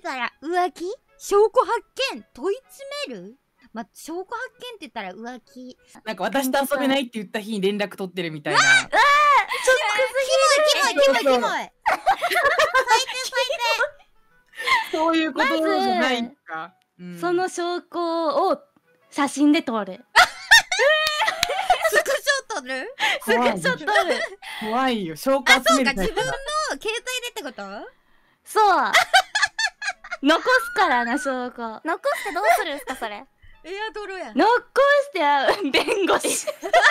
たら浮気？証拠発見？問い詰める？まあ、証拠発見って言ったら浮気。 なんか私と遊べないって言った日に連絡取ってるみたいな。 キモい。最低。 そういうことじゃないか。 その証拠を写真で撮る。 スクショ撮る？ スクショ撮る。 怖いよ。証拠集めるタイプだ。 自分の携帯でってこと？ そう。残すからな、証拠。 残してどうするんすかそれ。 エアドロや。 残して弁護士。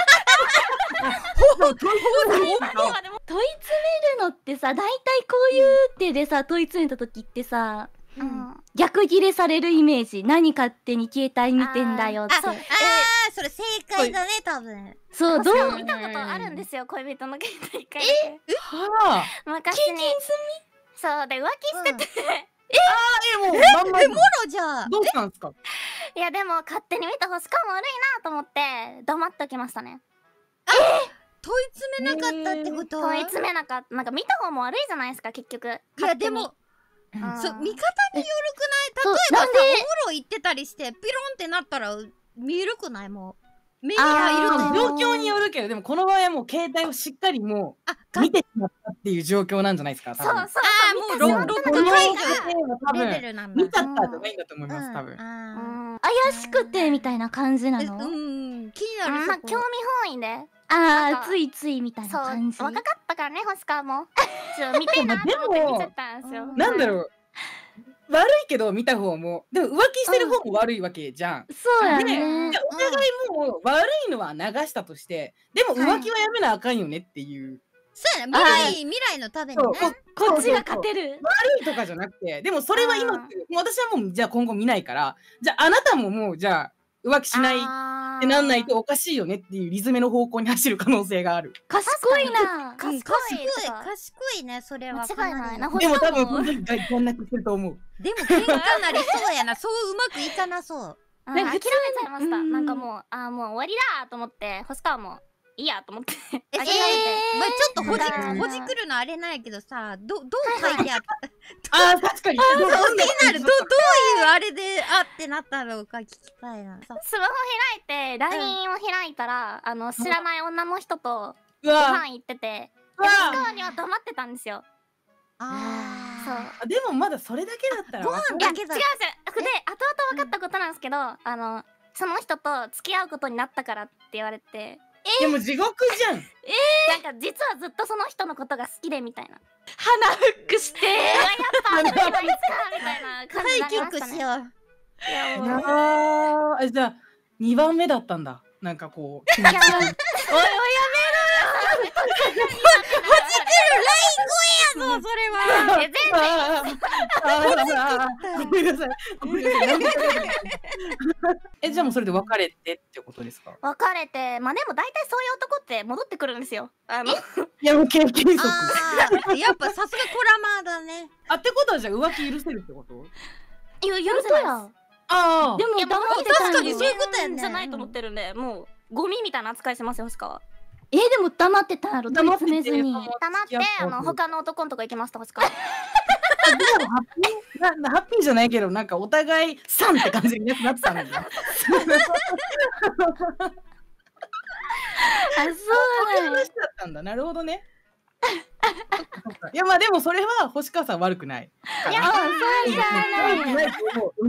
問い詰めるのってさ、大体こういう手でさ問い詰めた時ってさ、逆ギレされるイメージ。何勝手に携帯見てんだよって。 それ正解だね、多分。 そう、どう見たことあるんですよ、恋人の携帯一回だけ。 はあ。 昔に。そうで浮気してて。 もうもろじゃあ。 どうしたんすか？ いやでも勝手に見てほしかも悪いなと思って黙っておきましたね。 問い詰めなかったってこと？ 問い詰めなかった。なんか見た方も悪いじゃないですか結局。 いやでも見方によるくない？例えばさ、おもろ言ってたりしてピロンってなったら見えるくない？もう目に入ると状況によるけど、でもこの場合はもう携帯をしっかりもう見てしまったっていう状況なんじゃないですか。 そう。 もうロック解除レベルなんだ。 見ちゃったじゃないんだと思います多分。 怪しくてみたいな感じなの？ 気になる。 まあ興味本位で。 ついついみたいな感じ。 そう若かったからね星川も。見てなと思って見ちゃったんですよ。 なんだろう。悪いけど見た方もでも浮気してる方も悪いわけじゃん。 そうやね。 お互いもう悪いのは流したとしてでも浮気はやめなあかんよねっていう。 そうやな、未来のためにね。 こっちが勝てる。 悪いとかじゃなくてでもそれは今って私はもうじゃあ今後見ないからじゃああなたももうじゃあ浮気しないってなんないとおかしいよねっていうリズムの方向に走る可能性がある。 賢いな。 賢いね、それは。 間違いないな。 でも多分この時こんなくすると思う。 でも喧嘩なりそうやな。そううまくいかなそう。 諦めちゃいました。なんかもうもう終わりだと思って星川もいいやと思って諦めて。 まあちょっとほじくるのあれないけどさ、どう書いてあった？ 確かに。 気になる。どういうあれでってなったのか聞きたいな。 スマホ開いて LINE を開いたら知らない女の人とご飯行ってて星川には黙ってたんですよ。 でもまだそれだけだったらご飯だけだ。 違うで後々分かったことなんですけどその人と付き合うことになったからって言われて。 でも地獄じゃん。 なんか実はずっとその人のことが好きでみたいな。 鼻フックして。 やっぱみたいな感じになりましたね。 しよう。じゃあ2番目だったんだ。なんかこう。 おいやめろよ。 それは。 ごめんなさい。じゃあもうそれで別れてってことですか？ 別れて、まあでも大体そういう男って戻ってくるんですよ。 いやもう経験則。 やっぱさすがコラマーだね。 ってことはじゃあ浮気許せるってこと？ 許せないです。 でも黙って確かにそういうことやね。 じゃないと思ってるんで、もうゴミみたいな扱いしますよ星川。 でも黙ってたやろ。問い詰めずに。 黙って他の男のとこ行きました星川。 ハッピーじゃないけどなんかお互いさんって感じになってたんだよ。 そういう話だったんだ。なるほどね。いやまあでもそれは星川さん悪くない。 いやそうじゃない。 携帯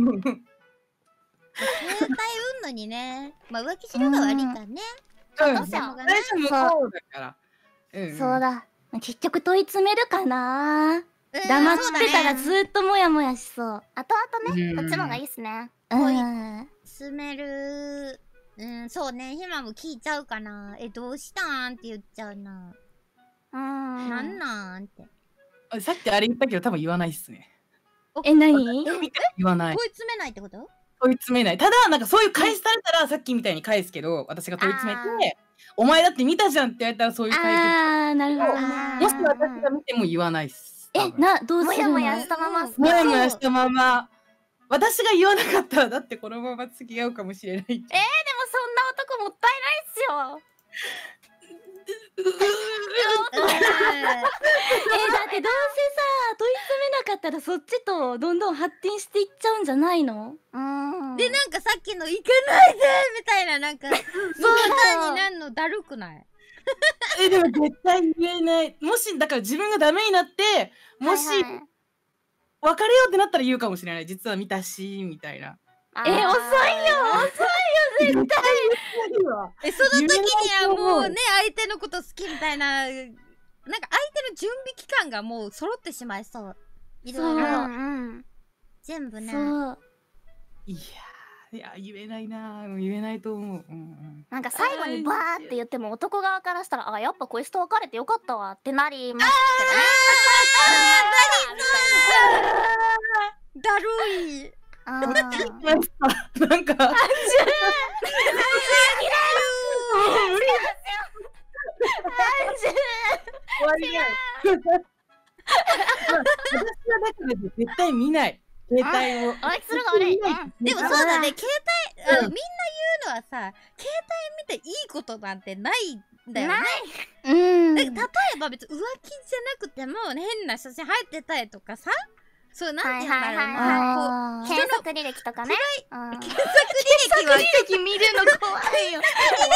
運のにね、まあ浮気するが悪いからね。 最初向こうだから。 そうだ。結局問い詰めるかな。黙ってたらずっとモヤモヤしそう。 後々ね、こっちの方がいいっすね。 詰める。そうね、ひまも聞いちゃうかな。どうしたんって言っちゃうな。なんなんって。 さっきあれ言ったけど多分言わないっすね。 何？ 言わない。 問い詰めないってこと？ 問い詰めない。ただなんかそういう返しされたらさっきみたいに返すけど、私が問い詰めてお前だって見たじゃんって言われたらそういう解決。 なるほどね。 もし私が見ても言わないっす。 どうするの？ もやもやしたまま。 もやもやしたまま。私が言わなかったらだってこのまま付き合うかもしれない。でもそんな男もったいないっすよ。 だってどうせさ問い詰めなかったらそっちとどんどん発展していっちゃうんじゃないの？ でなんかさっきの「行かないで!」みたいななんかそうになるのだるくない？ でも絶対言えない。もしだから自分がダメになってもし、別れようってなったら言うかもしれない。実は見たしみたいな。 遅いよ絶対。 その時にはもうね相手のこと好きみたいな、なんか相手の準備期間がもう揃ってしまいそう。いろいろ全部ね。 いや言えないな。言えないと思う。 なんか最後にバーって言っても男側からしたらやっぱこいつと別れてよかったわってなりますけどね。 だるい。 なんか終わりない。私はだから絶対見ない。携帯を。 でもそうだね、携帯みんな言うのはさ、携帯見ていいことなんてないんだよね。例えば別に浮気じゃなくても変な写真入ってたりとかさ、そうなんて言うんだろうな、 検索履歴とかね。 検索履歴見るの怖いよ。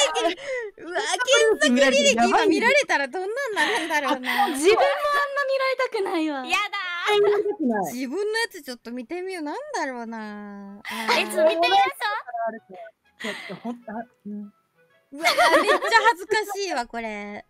検索履歴今見られたらどんなんなるんだろうな。 自分もあんま見られたくないわ。 やだ自分のやつちょっと見てみよう。なんだろうな。 見てみましょう。うわめっちゃ恥ずかしいわこれ。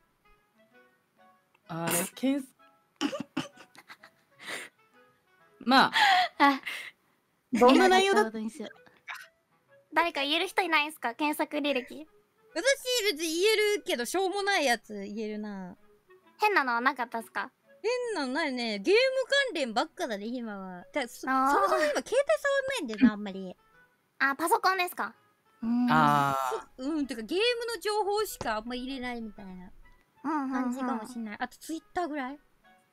まあどんな内容だったんですよ。 誰か言える人いないんすか？検索履歴。 私別に言えるけどしょうもないやつ言えるな。 変なのはなかったっすか？ 変なのないね。ゲーム関連ばっかだね今は。そもそも今携帯触んないんだよなあんまり。 パソコンですか？ てかゲームの情報しかあんま入れないみたいな感じかもしれない。あとツイッターぐらい。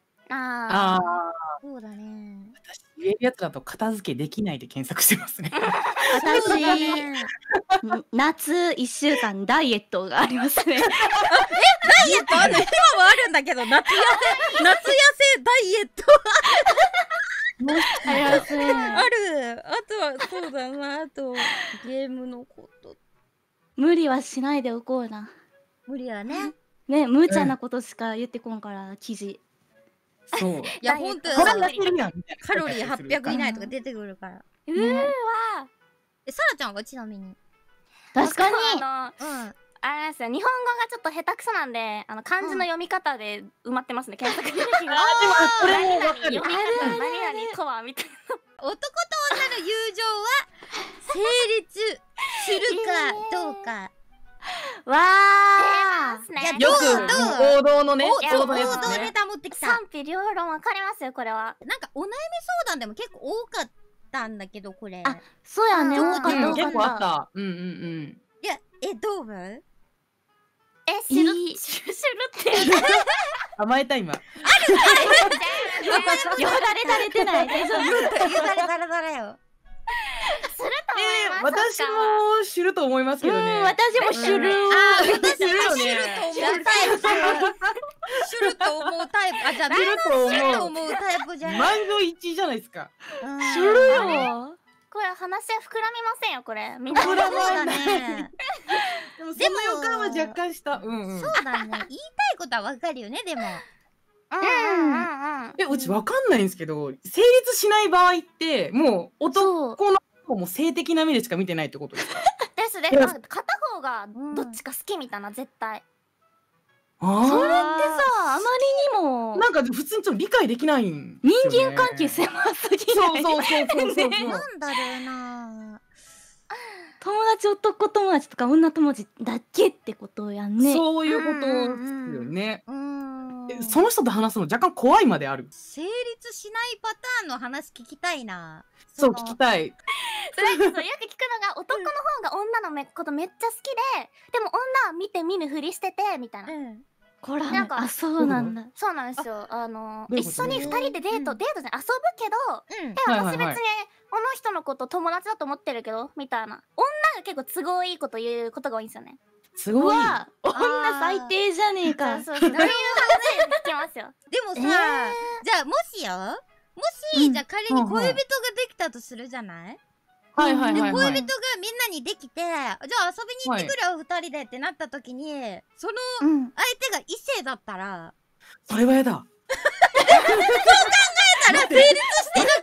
そうだね。 私言えるやつだと片付けできないで検索してますね。 私夏1週間ダイエットがありますね。 ダイエットある？今もあるんだけど夏痩せダイエットありますね。 ある。あとはそうだな。あとゲームのこと。 無理はしないでおこうな。 無理はね。 ね、無茶なことしか言ってこんから記事。 そう。 いや本当カロリー800以内とか出てくるから。 うーわ。 さらちゃんはちなみに。 確かに。 あれですよ。日本語がちょっと下手くそなんで、漢字の読み方で埋まってますね。検索履歴が。 これもわかる。 何々とはみたいな。 男と女の友情は成立するかどうか。 わあ。 よく王道のね、 王道ネタ持ってきた。 賛否両論分かりますよこれは。 なんかお悩み相談でも結構多かったんだけどこれ。 そうやね。多かった結構あった。 いやどう思う？ 知るって甘えた今。 よだれ垂れてない。大丈夫。 よだれだらだらよ。 すると思います。 私も知ると思いますけどね。 私も知る。 私も知ると思うタイプ。じゃあ知ると思うタイプじゃない。 満場一致じゃないですか。 知るよ。 これ話は膨らみませんよこれ。みんな膨らむだね。 でもその予感は若干した。そうだね。言いたいことはわかるよねでも。 うちわかんないんですけど、成立しない場合ってもう男の子も性的な目でしか見てないってことですか？ ですで、片方がどっちか好きみたいな絶対。 それってさあまりにもなんか普通にちょっと理解できないん。 人間関係狭すぎない。 そう。なんだろうな。 友達男友達とか女友達だけってことやんね。 そういうことですよね。その人と話すの若干怖いまである。 成立しないパターンの話聞きたいな。 そう聞きたい。 それよく聞くのが男の方が女のことめっちゃ好きで、でも女は見て見ぬふりしててみたいな。 これなんかそうなんだ。 そうなんですよ。一緒に2人でデートじゃ遊ぶけど、私別にこの人のこと友達だと思ってるけどみたいな。女が結構都合いいこと言うことが多いんですよね。 すごい。 女最低じゃねえか。 そうそう、どういう話聞きますよ。 でもさ、じゃあもしじゃあ仮に恋人ができたとするじゃない？ はいはいで、 はいはい。 恋人がみんなにできて、じゃあ遊びに行ってくれよ、二人でってなった時に、その相手が異性だったら、 それはやだ。 そう考えたら成立してなくない？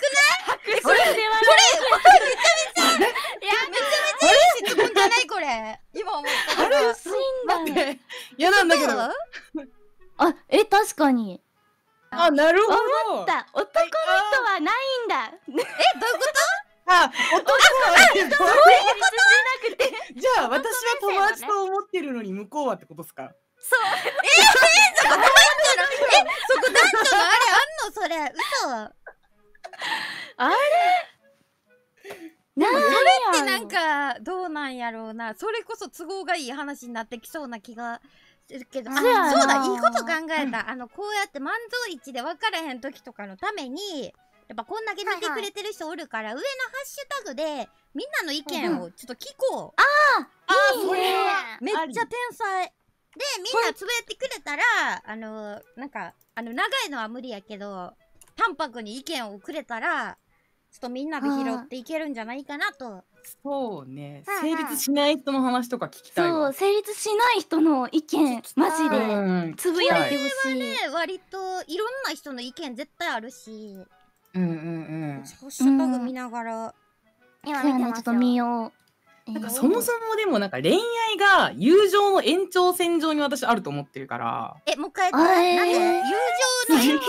これめちゃめちゃいい質問じゃないこれ。今思ったから。 楽しいんだ。 待って、嫌なんだけど。 あ、確かに。 あ、なるほど。 思った。男の人はないんだ。 どういうことあ、男はそういうことじゃなくて。 じゃあ私は友達と思ってるのに向こうはってことですか？ そう。 そこ男女のあれあんのそれ。嘘。 あれでもそれってなんかどうなんやろうな。それこそ都合がいい話になってきそうな気がするけど。そうだ、いいこと考えた。こうやって満場一致で分からへん時とかのために、やっぱこんだけ見てくれてる人おるから、上のハッシュタグでみんなの意見をちょっと聞こう。 それはめっちゃ天才。で、みんなつぶやいてくれたら、なんか、長いのは無理やけど、淡白に意見をくれたら、ちょっとみんなで拾っていけるんじゃないかなと。 そうね。成立しない人の話とか聞きたいわ。 そう、成立しない人の意見、マジでつぶやいてほしい。 ね、割といろんな人の意見絶対あるし。 ハッシュタグ見ながら。 今見てますよ。 ちょっと見よう。 なんかそもそもでもなんか恋愛が友情の延長線上に私あると思ってるから。 もう一回なんで友情の延長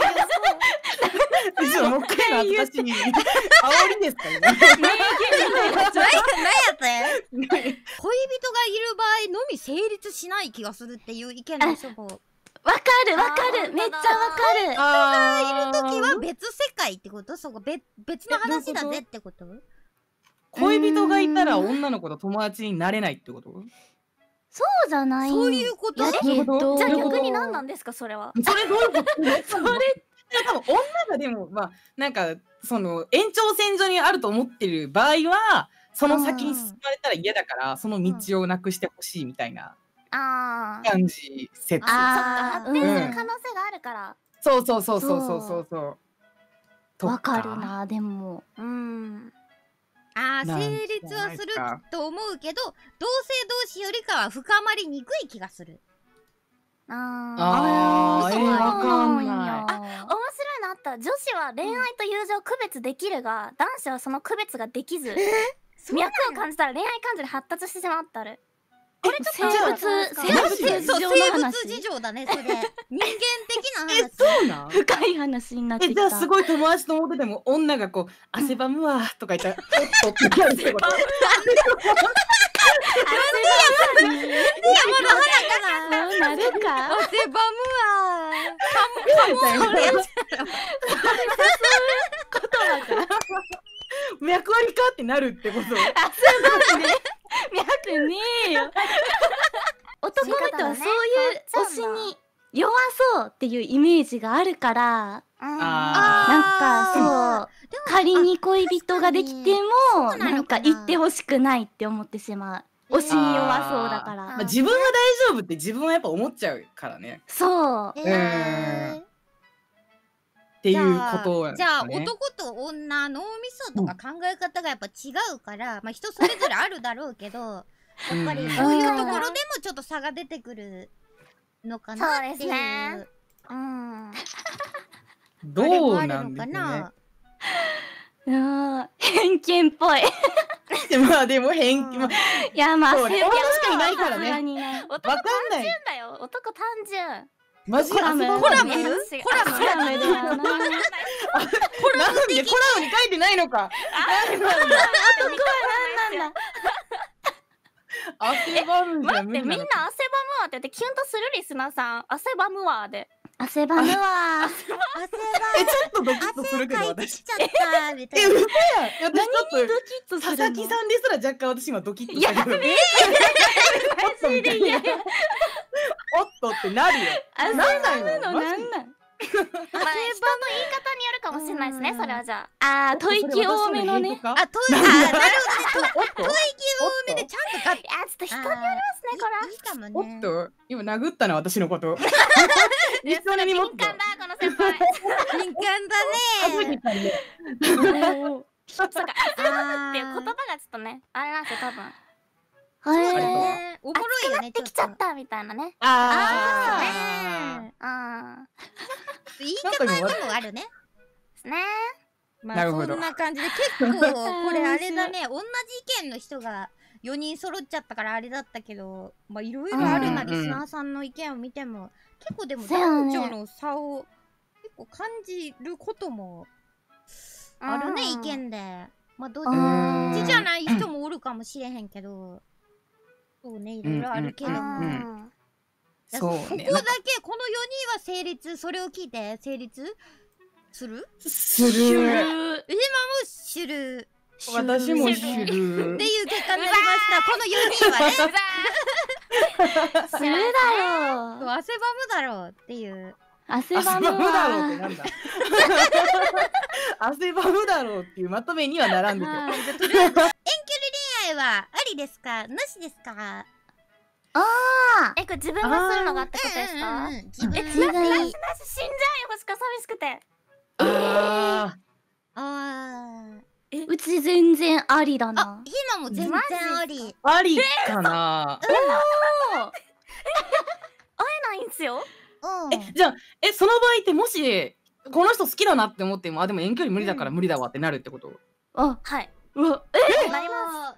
線上もう一回の私に煽りですか今。 何やって恋人がいる場合のみ成立しない気がするっていう意見の人も。 わかるめっちゃわかる。 人がいるときは別世界ってこと？そこ別の話だぜってこと？ 恋人がいたら女の子と友達になれないってこと？ そうじゃない。 そういうこと？ じゃあ逆に何なんですかそれは？ それどういうこと？それ多分女がでもまあなんかその延長線上にあると思ってる場合はその先に進まれたら嫌だからその道をなくしてほしいみたいな感じ説。 そっか発展する可能性があるから。 そうわかるなでも。 成立はすると思うけど同性同士よりかは深まりにくい気がする。 わかんない。面白いのあった。女子は恋愛と友情を区別できるが、男子はその区別ができず、脈を感じたら恋愛感情に発達してしまうってある。 これちょっと生物事情だねそれ。人間的な話。 そうなん？ 深い話になってきた。 じゃあすごい友達と思ってても女がこう汗ばむわとか言ったらおっとってなるってこと？ 山の花かな。 そうなるか。 汗ばむわ。 みたいな。脈ありかってなるってこと？ 脈ねえよ。男の人はそういう推しに弱そうっていうイメージがあるから、なんかそう仮に恋人ができてもなんか言ってほしくないって思ってしまう。推しに弱そうだから。 自分は大丈夫って自分はやっぱ思っちゃうからね。 そう。 っていうことなんですね。 じゃあ男と女脳みそとか考え方がやっぱ違うから、まあ人それぞれあるだろうけど、やっぱりそういうところでもちょっと差が出てくるのかなっていう。 どうなんですかね。偏見っぽい。 まあでも偏見。 いやまあ女しかいないからね。 男単純だよ。男単純。 マジコラムだよな。 コラムに書いてないのか。 男は何なんだ。 汗ばむじゃ待ってみんな汗ばむわって言ってキュンとするリスナーさん汗ばむわで。 汗ばむわ。 ちょっとドキッとするけど私。 ちゃったみたいな。 嘘や。私ちょっと佐 々木さんですら若干私今ドキッとしたけど。おっとってなるよ。 汗ばむのなんなん？ まあ人の言い方によるかもしれないですね、それはじゃあ。吐息多めのね。 なるほどね。吐息多めでちゃんといや、ちょっと人によりますね、これ。 いいかもね。 おっと、今殴ったな、私のこと。一緒に持っ敏感だ、この先輩。 敏感だね。 そうか、汗ばむっていう言葉がちょっとね、あれなんですよ、多分。 そうね。おもろいよね。 できちゃったみたいなね。 言い方にもあるね。 ね。 まあそんな感じで結構これあれだね。同じ意見の人が4人揃っちゃったからあれだったけど、まあいろいろあるな、リスナーさんの意見を見ても結構でも男女の差を結構感じることもあるね、意見で。まあどっちじゃない人もおるかもしれへんけど、そうね、いろいろあるけど。 そうね。 ここだけこの4人は成立、それを聞いて成立する？ する。 今も知る。 私も知る。っていう結果になりました。この4人はね。 するだろう。 汗ばむだろうっていう。 汗ばむだろうってなんだ。汗ばむだろうっていうまとめには並んでて。 遠距離恋愛はありですか？なしですか？ これ自分がするのがってことですか？ 自分。 なし死んじゃうよ、星か寂しくて。 うち全然ありだな。 ひなも全然あり。 ありかな。 会えないんすよ。 じゃあその場合ってもしこの人好きだなって思っても、でも遠距離無理だから無理だわってなるってこと？ はい。 なります。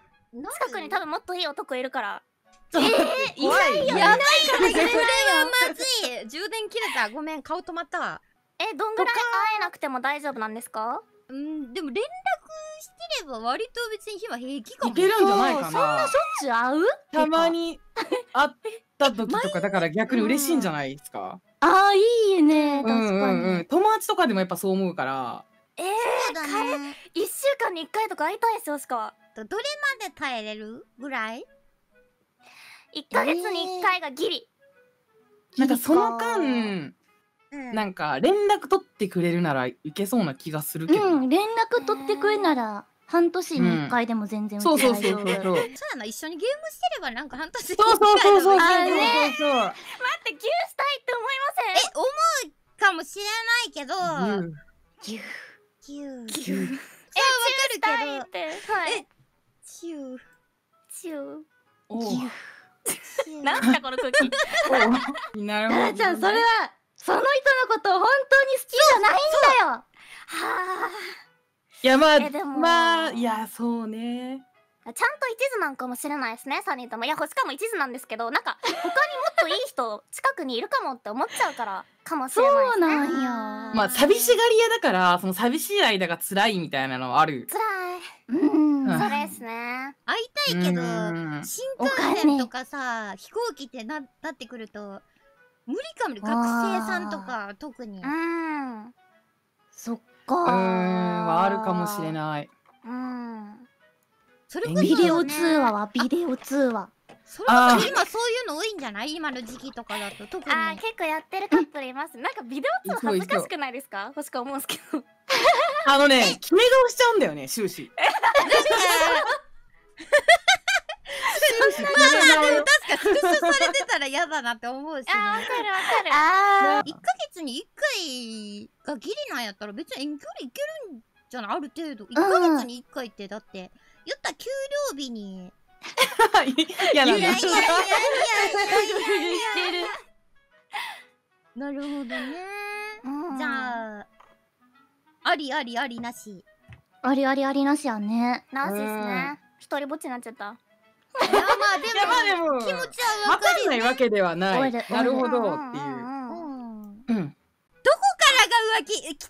近くに多分もっといい男いるから。 いないよ。 やばいからそれはまずい。充電切れた。ごめん、顔止まったわ。 どんぐらい会えなくても大丈夫なんですか？ でも連絡してれば割と別に今平気かも。 いけるんじゃないかな。 そんなしょっちゅう会う？ たまに会った時とかだから逆に嬉しいんじゃないですか？ いいね。確かに。 友達とかでもやっぱそう思うから。 そうだね。 1週間に1回とか会いたいですよ、しか。 どれまで耐えれるぐらい ？1ヶ月に1回がギリ。 なんかその間、なんか連絡取ってくれるならいけそうな気がするけど。 連絡取ってくれなら半年に1回でも全然そうそう。 そうやな、一緒にゲームしてればなんか半年に1 回。 そう。 待って、牛したいって思いません？ 思うかもしれないけど。 牛。 わかるけど。チュー。なんすかこの空気。 なるほど。 タラちゃん、それはその人のことを本当に好きじゃないんだよ。 いやまあいやそうね。 ちゃんと一途なんかもしれないですね、3人とも。いや、しかも一途なんですけど、なんか他にもっといい人近くにいるかもって思っちゃうからかもしれないですね。 そうなんや。 まあ寂しがり屋だから、その寂しい間が辛いみたいなのはある。 辛い。それですね。 会いたいけど、新幹線とかさ、飛行機ってなってくると無理かもね。学生さんとか特に。 そっか。 はあるかもしれない。 それこそビデオ通話はビデオ通話。 それこそ今そういうの多いんじゃない？今の時期とかだと特に。 結構やってるカップルいます。なんかビデオ通話恥ずかしくないですか？星か思うんですけど。 決め顔しちゃうんだよね、終始。 でも確かスクショされてたら嫌だなって思うしね。 わかる。 1ヶ月に1回がギリなんやったら別に遠距離いけるんじゃない？ある程度。1ヶ月に1回ってだって言ったら給料日に。 いやなるほどね。じゃあありなし。 ありなしやね。 なしですね。一人ぼっちになっちゃった。 いやまあでも気持ちは分かるよね。 ないわけではない。なるほどっていう。どこからが浮気？きたー。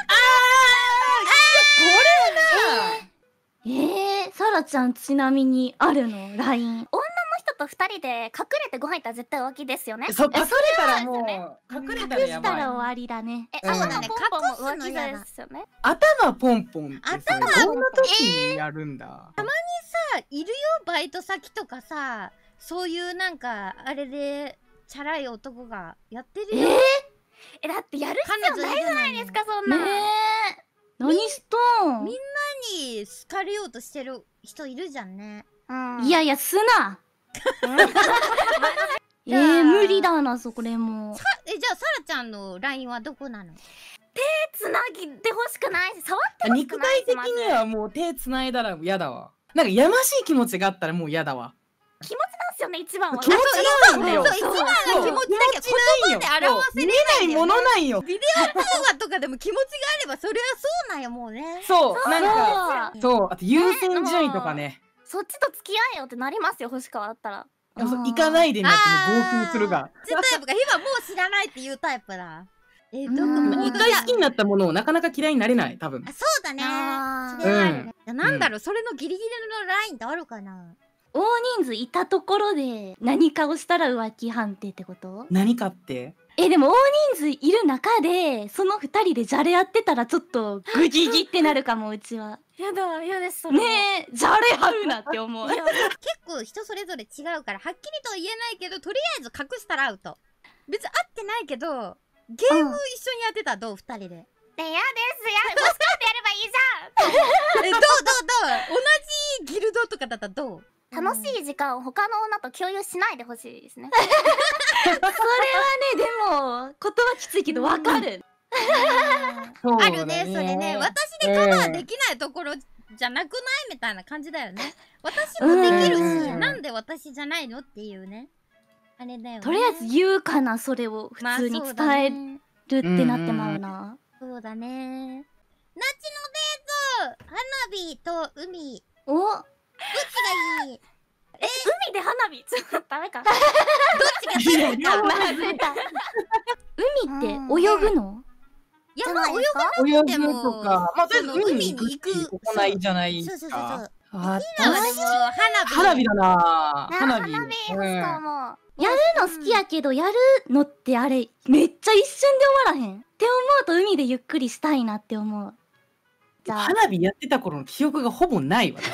これな。サラちゃんちなみにあるの LINE。 女の人と2人で隠れてご飯行ったら絶対浮気ですよね。 それたらもう隠れたらやばい。 終わりだね。 そうだね。 ポンポンも浮気ですよね。 頭ポンポンってどんな時にやるんだ。 たまにさいるよ、バイト先とかさ、そういうなんかあれでチャラい男がやってるよ。 だってやる必要ないじゃないですか、そんな。 ねえ。何しとん。 みんなに好かれようとしてる人いるじゃんね。 いやいや、すな。無理だな、それも。 じゃあさらちゃんの LINE はどこなの？ 手つなぎてほしくないし、触ってほしく肉ないし。 体的にはもう手つないだら嫌だわ。なんかやましい気持ちがあったらもう嫌だわ。 気持ちなんですよね、一番は。 気持ちなんだよ。 そう、一番の気持ちだけ言葉で表せれないんだよね。 見れないものなんよ。 ビデオ通話とかでも気持ちがあればそれはそうなんよ、もうね。 そう、なんか、そう、あと優先順位とかね。 そっちと付き合えよってなりますよ、星川だったら。 行かないでなって号泣するが。 タイプが今もう知らないっていうタイプだ。どこ一回好きになったものをなかなか嫌いになれない、多分。 そうだね。それはあるね。なんだろう、それのギリギリのラインってあるかな。 大人数いたところで何かをしたら浮気判定ってこと？ 何かって？ でも大人数いる中でその2人でじゃれ合ってたらちょっとグギギってなるかも、うちは。 やだ、嫌です、それ。 ねえ、じゃれ合うなって思う。 結構人それぞれ違うからはっきりとは言えないけど、とりあえず隠したらアウト。別に会ってないけどゲーム一緒にやってたらどう？2人で。 嫌です、星川でやればいいじゃん。 どう同じギルドとかだったらどう？ 楽しい時間を他の女と共有しないでほしいですね。 それはね、でも言葉きついけどわかる。 あるね、それね。私でカバーできないところじゃなくないみたいな感じだよね。私もできるし、なんで私じゃないのっていうね。あれだよね。 とりあえず言うかな、それを普通に伝えるってなってまうな。 そうだね。夏のデート、花火と海。 お、 どっちがいい？ 海で花火ちょっとダメか。 どっちがいいか。 海って泳ぐの？ いや、まあ泳がなくてもとか、まあとりあえず海に行く海に行く行いじゃないか。 そうそうそうそう。 あ、 今はでも花火だな。花火。 星川も。 やるの好きやけど、やるのってあれめっちゃ一瞬で終わらへんって思うと海でゆっくりしたいなって思う。 じゃあ花火やってた頃の記憶がほぼない私。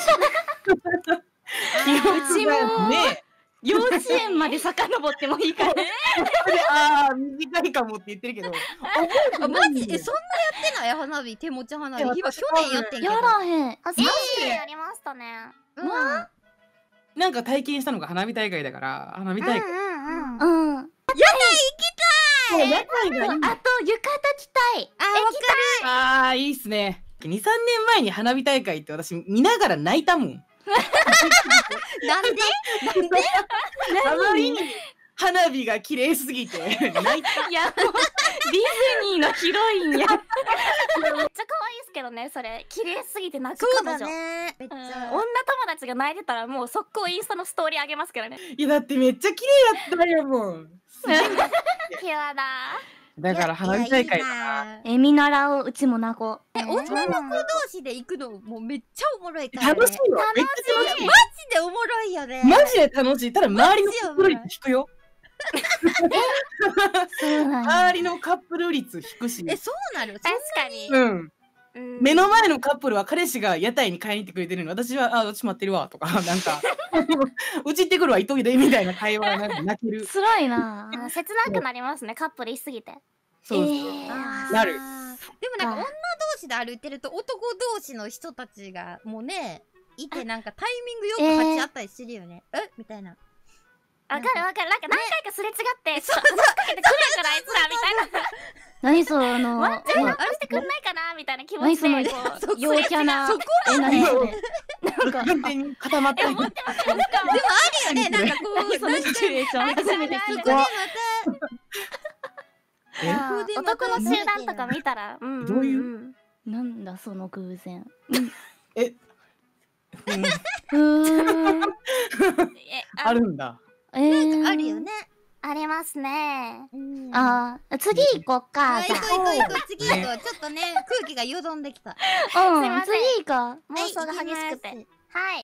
うちもね、幼稚園まで遡ってもいいかね。 ああ、短いかもって言ってるけど。 マジでそんなやってない花火、手持ち花火。今去年やってんけど。 やらへん。 あ、そうやりましたね。 なんか体験したのが花火大会だから、花火大会。 屋台行きたい。屋台がいい。 あと浴衣着たい。 ああ、いいっすね。2、3年前に花火大会って私見ながら泣いたもん。 なんで？ あまりに花火が綺麗すぎて泣いた。 いやもうディズニーのヒロインや。 めっちゃ可愛いですけどね、それ。綺麗すぎて泣く彼女。 そうだね。めっちゃ。 女友達が泣いてたらもう速攻インスタのストーリーあげますけどね。 いやだってめっちゃ綺麗だったよもう。 ピュアだ。 だから花火大会だな。見習おう、うちもなこ。 女の子同士で行くのもうめっちゃおもろいからね。 楽しいよ。めっちゃ楽しい。 マジでおもろいよね。 マジで楽しい。ただ周りのカップル率引くよ。周りのカップル率引くし。 そうなる。 確かに。 うん。目の前のカップルは彼氏が屋台に買いに行ってくれてるのに、私は私待ってるわとか、なんかうち行ってくるわ急いでみたいな会話が泣ける。 辛いな。 切なくなりますね、カップルいすぎて。 そうなる。 でもなんか女同士で歩いてると男同士の人たちがもうねいて、なんかタイミングよく立ち会ったりしてるよね。みたいな。 わかるわかる。なんか何回かすれ違って、そう話しかけてくれるからあいつらみたいな。 何そのあれしてくんないかなみたいな気持ちで。 何その陽キャな。 そこ何それ。 なんか完全に固まってる。 でもあるよね、なんかこうそのシチュエーション初めて聞いた。 男の集団とか見たら、 どういう？ なんだその偶然。 あるんだ。 なんかあるよね。 ありますね。 次行こっか。 行こう次行こう。ちょっとね空気がよどんできた。 次行こう。 妄想が激しくて。はい。